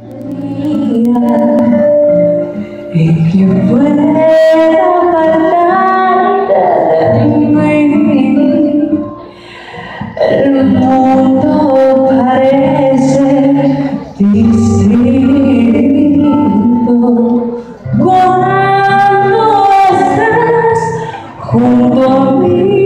Y que pueda apartarte de mí. El mundo parece distinto cuando estás junto a mí.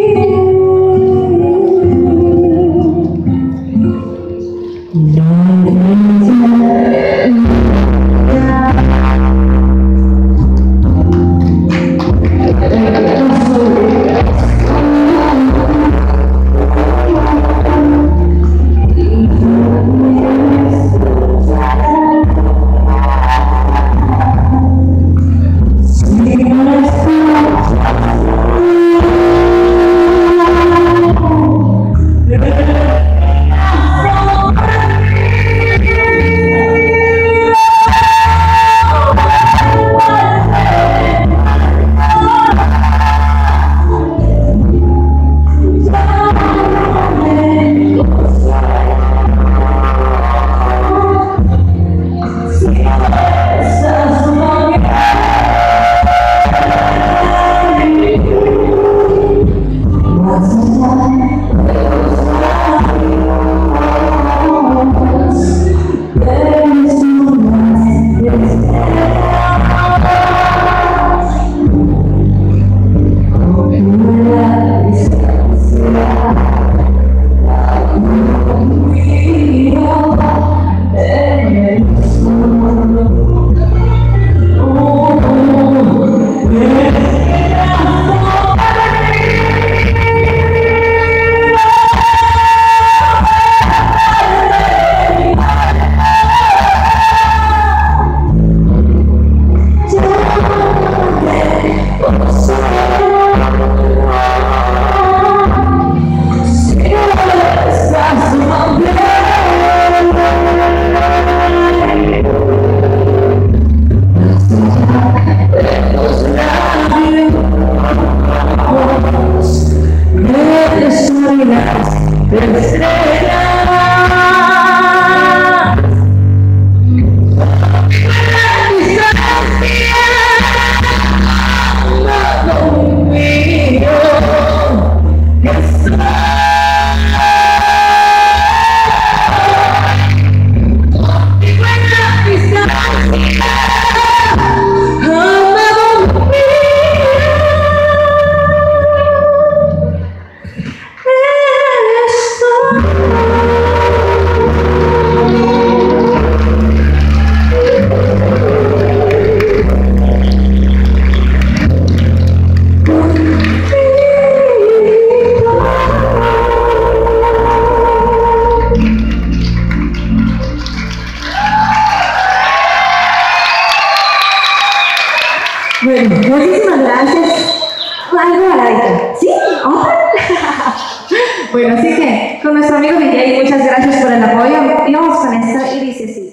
Bueno, muchísimas gracias. Algo a la vista. ¿Sí? ¿Otra? Bueno, así que con nuestro amigo Miguel, muchas gracias por el apoyo. Y vamos con esta y dice así.